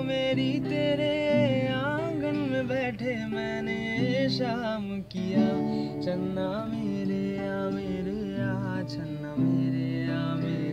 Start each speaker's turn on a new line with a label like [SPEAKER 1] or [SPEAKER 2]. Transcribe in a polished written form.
[SPEAKER 1] मेरी तेरे आंगन में बैठे मैंने शाम किया। चन्ना मेरे आ, मेरे आ, चन्ना मेरे आ, मेरे